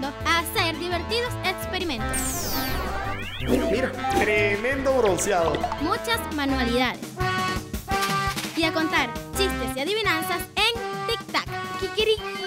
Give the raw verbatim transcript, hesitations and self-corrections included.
aprendiendo a hacer divertidos experimentos. Mira, mira, tremendo bronceado. Muchas manualidades. Y a contar chistes y adivinanzas en Tic Tac. Kikiriki.